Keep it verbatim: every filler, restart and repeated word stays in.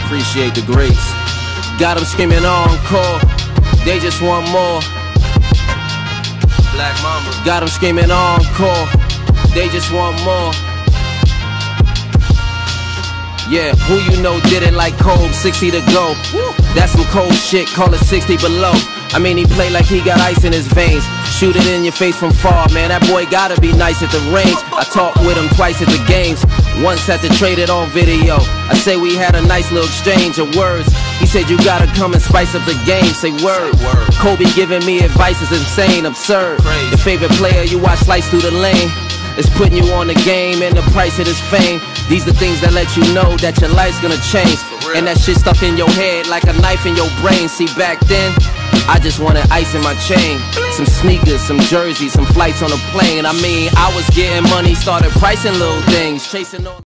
appreciate the greats. Got them screaming encore, they just want more. Black Mamba. Got them screaming encore, they just want more. Yeah, who you know did it like Kobe, sixty to go. That's some cold shit, call it sixty below. I mean, he play like he got ice in his veins. Shoot it in your face from far, man, that boy gotta be nice at the range. I talked with him twice at the games, once had to trade it on video. I say we had a nice little exchange of words. He said you gotta come and spice up the game, say word. Kobe giving me advice is insane, absurd. Your favorite player you watch slice through the lane. It's putting you on the game and the price of this fame. These are things that let you know that your life's gonna change. And that shit stuck in your head like a knife in your brain. See, back then, I just wanted ice in my chain. Some sneakers, some jerseys, some flights on a plane. I mean, I was getting money, started pricing little things, chasing all